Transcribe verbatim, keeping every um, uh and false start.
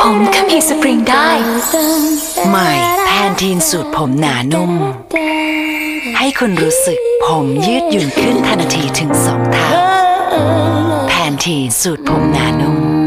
ผมขมีสปริงได้ใหม่แพนทีนสูตรผมหนานุ่มให้คุณรู้สึกผมยืดหยุ่นขึ้นทันทีถึงสองเท่าแพนทีนสูตรผมหนานุ่ม